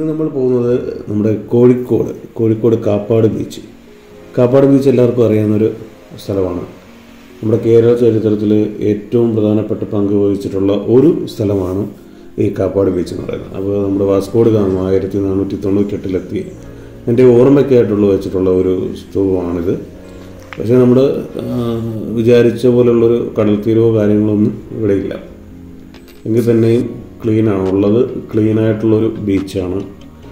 നമ്മൾ പോകുന്നത് നമ്മുടെ കോഴിക്കോട് കാപ്പാട് ബീച്ച്. കാപ്പാട് ബീച്ച് എല്ലാവർക്കും അറിയാവുന്നൊരു സ്ഥലമാണ്. നമ്മുടെ കേരള ചരിത്രത്തിൽ ഏറ്റവും പ്രധാനപ്പെട്ട പങ്ക് വഹിച്ചിട്ടുള്ള ഒരു സ്ഥലമാണ് ഈ കാപ്പാട് ബീച്ച് എന്ന് പറയുന്നത്. അപ്പോൾ നമ്മുടെ വാസ്കോഡ് ഗാമ 1498 എൻ്റെ ഓർമ്മയ്ക്കായിട്ടുള്ള വെച്ചിട്ടുള്ള ഒരു സ്തൂപമാണിത്. പക്ഷേ നമ്മൾ വിചാരിച്ച പോലുള്ളൊരു കടൽ തീരവോ കാര്യങ്ങളൊന്നും ഇവിടെ ഇല്ല. എങ്കിൽ തന്നെയും ക്ലീനാണ് ഉള്ളത്. ക്ലീനായിട്ടുള്ളൊരു ബീച്ചാണ്.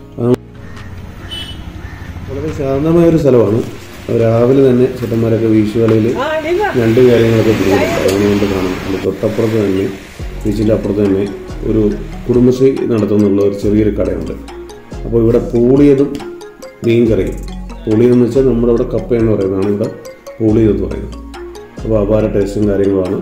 വളരെ ശാന്തമായൊരു സ്ഥലമാണ്. രാവിലെ തന്നെ ചേട്ടന്മാരൊക്കെ വീശുവലയിൽ രണ്ട് കാര്യങ്ങളൊക്കെ അതുകൊണ്ട് കാണാം. അതിൻ്റെ തൊട്ടപ്പുറത്ത് തന്നെ ബീച്ചിൻ്റെ അപ്പുറത്ത് തന്നെ ഒരു കുടുംബശ്രീ നടത്തുന്നുള്ള ഒരു ചെറിയൊരു കടയുണ്ട്. അപ്പോൾ ഇവിടെ പൂളിയതും മീൻ കറിയും. പൂളിയതെന്ന് വെച്ചാൽ നമ്മുടെ ഇവിടെ കപ്പയെന്ന് പറയുന്നതാണ് ഇവിടെ പൂളിയതെന്ന് പറയുന്നത്. അപ്പോൾ അപാര ടേസ്റ്റും കാര്യങ്ങളുമാണ്.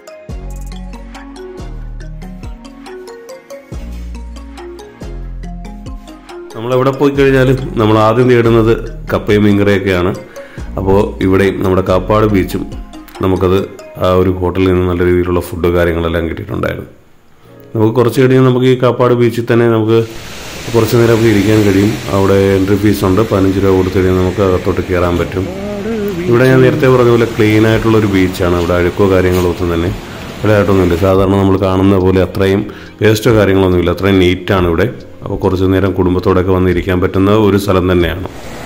നമ്മളെവിടെ പോയി കഴിഞ്ഞാലും നമ്മൾ ആദ്യം തേടുന്നത് കപ്പയും മീൻകറിയൊക്കെയാണ്. അപ്പോൾ ഇവിടെയും നമ്മുടെ കാപ്പാട് ബീച്ചും നമുക്കത് ആ ഒരു ഹോട്ടലിൽ നിന്ന് നല്ല രീതിയിലുള്ള ഫുഡ് കാര്യങ്ങളെല്ലാം കിട്ടിയിട്ടുണ്ടായിരുന്നു. നമുക്ക് കുറച്ച് കഴിഞ്ഞാൽ നമുക്ക് ഈ കാപ്പാട് ബീച്ചിൽ തന്നെ നമുക്ക് കുറച്ച് നേരമൊക്കെ ഇരിക്കാൻ കഴിയും. അവിടെ എൻട്രി ഫീസുണ്ട്. 15 രൂപ കൊടുത്തു കഴിഞ്ഞാൽ നമുക്ക് അകത്തോട്ട് കയറാൻ പറ്റും. ഇവിടെ ഞാൻ നേരത്തെ പറഞ്ഞ പോലെ ക്ലീൻ ആയിട്ടുള്ളൊരു ബീച്ചാണ്. ഇവിടെ അഴുക്കോ കാര്യങ്ങളോ ഒന്നും തന്നെ ഇവിടെയായിട്ടൊന്നുമില്ല. സാധാരണ നമ്മൾ കാണുന്ന പോലെ അത്രയും വേസ്റ്റോ കാര്യങ്ങളൊന്നുമില്ല. അത്രയും നീറ്റാണ് ഇവിടെ. അപ്പോൾ കുറച്ച് നേരം കുടുംബത്തോടൊക്കെ വന്നിരിക്കാൻ പറ്റുന്ന ഒരു സ്ഥലം തന്നെയാണ്.